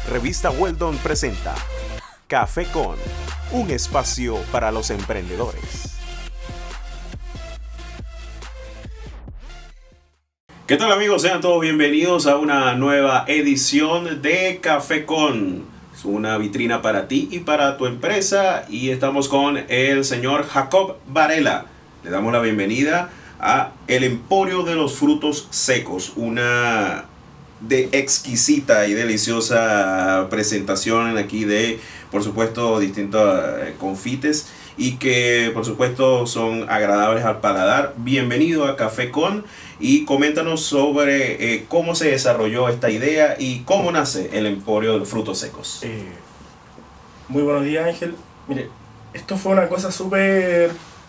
Revista Weldon presenta Café con, un espacio para los emprendedores. ¿Qué tal, amigos? Sean todos bienvenidos a una nueva edición de Café con, una vitrina para ti y para tu empresa. Y estamos con el señor Jacob Varela. Le damos la bienvenida a El Emporio de los Frutos Secos, una de exquisita y deliciosa presentación aquí de, por supuesto, distintos confites y que, por supuesto, son agradables al paladar. Bienvenido a Café Con y coméntanos sobre cómo se desarrolló esta idea y cómo nace el Emporio de los Frutos Secos. Muy buenos días, Ángel. Mire, esto fue una cosa súper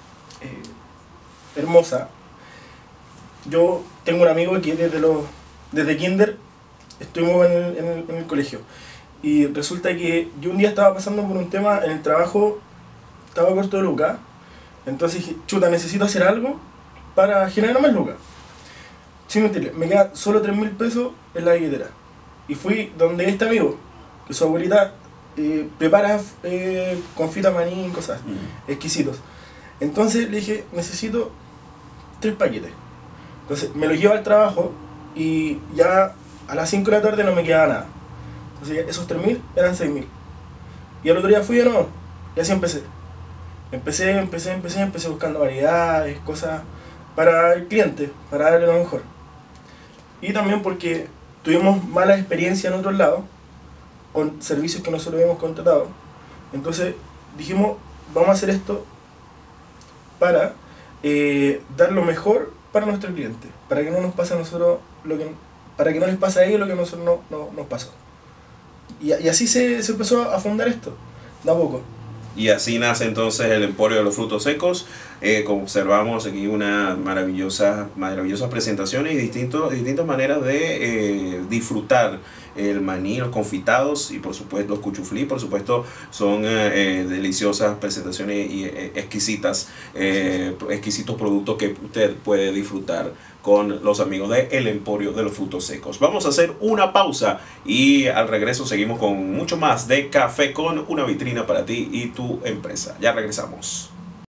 hermosa. Yo tengo un amigo que desde kinder estuvimos en el colegio, y resulta que yo un día estaba pasando por un tema en el trabajo, estaba corto de lucas, entonces dije, chuta, necesito hacer algo para generar más lucas. Sin mentirle, me quedan solo 3.000 pesos en la billetera, y fui donde este amigo, que su abuelita prepara confita maní y cosas exquisitos. Entonces le dije, necesito 3 paquetes. Entonces me lo llevo al trabajo y ya a las 5 de la tarde no me quedaba nada. Entonces esos 3.000 eran 6.000. Y al otro día fui de nuevo y así empecé. Empecé buscando variedades, cosas para el cliente, para darle lo mejor. Y también porque tuvimos malas experiencias en otros lados con servicios que nosotros habíamos contratado. Entonces dijimos, vamos a hacer esto para dar lo mejor para nuestro cliente, para que no nos pase a nosotros para que no les pase a ellos lo que a nosotros no nos pasó. Y así se empezó a fundar esto, de a poco. Y así nace entonces el Emporio de los Frutos Secos. Como observamos aquí, una maravillosas presentaciones y distintas maneras de disfrutar el maní, los confitados y por supuesto los cuchuflí. Por supuesto son deliciosas presentaciones y exquisitos productos que usted puede disfrutar con los amigos de El Emporio de los Frutos Secos. Vamos a hacer una pausa y al regreso seguimos con mucho más de Café Con, una vitrina para ti y tu empresa. Ya regresamos.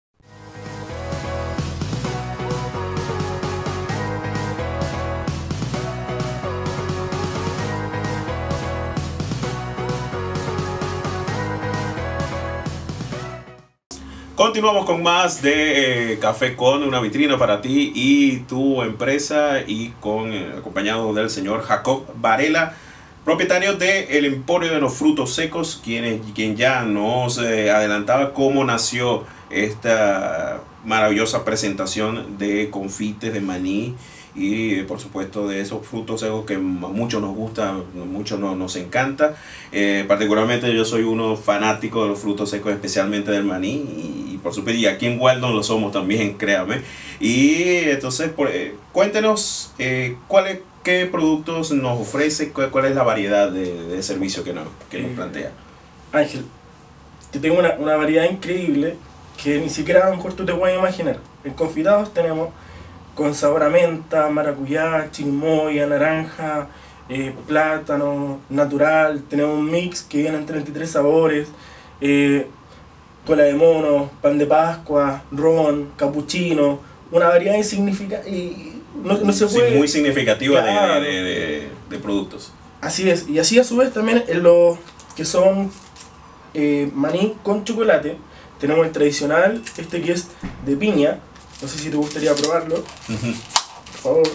Continuamos con más de Café Con, una vitrina para ti y tu empresa, y acompañado del señor Jacob Varela, propietario de El Emporio de los Frutos Secos, quien ya nos adelantaba cómo nació esta maravillosa presentación de confites de maní y por supuesto de esos frutos secos que a muchos nos gusta, a muchos nos encanta. Particularmente yo soy uno fanático de los frutos secos, especialmente del maní, y por supuesto, y aquí en Weldon lo somos también, créame. Y entonces cuéntenos qué productos nos ofrece, cuál es la variedad de servicio que nos plantea. Ángel, te tengo una variedad increíble que ni siquiera a lo mejor tú te puedes imaginar. En confitados tenemos con sabor a menta, maracuyá, chirimoya, naranja, plátano, natural. Tenemos un mix que viene en 33 sabores, cola de mono, pan de pascua, ron, capuchino, una variedad no se puede... Sí, muy significativa, claro, de productos. Así es, y así a su vez también en los que son maní con chocolate, tenemos el tradicional, que es de piña. No sé si te gustaría probarlo. Por favor.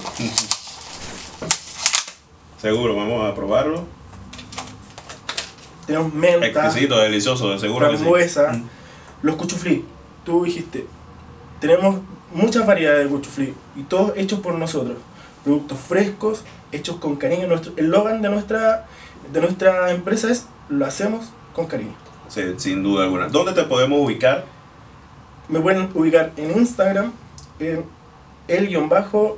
Seguro, vamos a probarlo. Tenemos menta. Exquisito, delicioso, de seguro frambuesa, que sí. Los cuchuflí. Tú dijiste, tenemos muchas variedades de cuchuflí y todos hechos por nosotros. Productos frescos, hechos con cariño. El eslogan de nuestra empresa es: lo hacemos con cariño. Sí, sin duda alguna. ¿Dónde te podemos ubicar? Me pueden ubicar en Instagram, en el-emporio-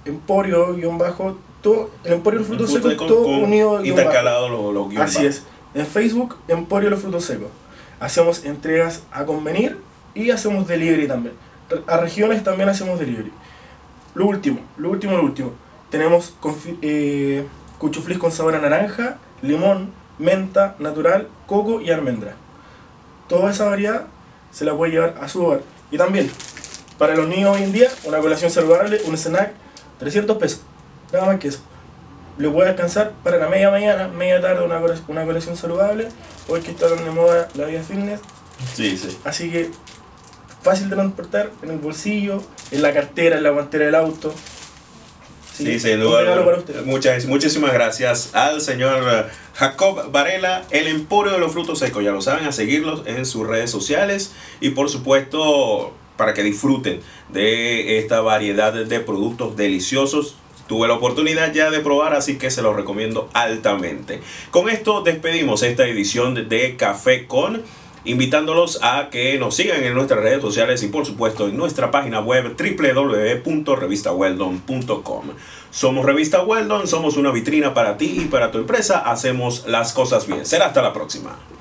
todo, el Emporio de los Frutos Secos, todo unido. Intercalado los guiones. Así es. En Facebook, Emporio de los Frutos Secos. Hacemos entregas a convenir y hacemos delivery también. A regiones también hacemos delivery. Lo último. Tenemos cuchuflis con sabor a naranja, limón, menta, natural, coco y almendra. Toda esa variedad se la puede llevar a su hogar. Y también, para los niños hoy en día, una colación saludable, un snack, 300 pesos. Nada más que eso. Le puede alcanzar para la media mañana, media tarde, una colación saludable. Hoy que está tan de moda la vida fitness. Sí, sí. Así que fácil de transportar en el bolsillo, en la cartera, en la guantera del auto. Sí, sin duda. Muchísimas gracias al señor Jacob Varela, el Emporio de los Frutos Secos. Ya lo saben, a seguirlos en sus redes sociales y por supuesto para que disfruten de esta variedad de productos deliciosos. Tuve la oportunidad ya de probar, así que se los recomiendo altamente. Con esto despedimos esta edición de Café Con, invitándolos a que nos sigan en nuestras redes sociales y por supuesto en nuestra página web www.revistaweldon.com. Somos Revista Weldon, somos una vitrina para ti y para tu empresa. Hacemos las cosas bien. Será hasta la próxima.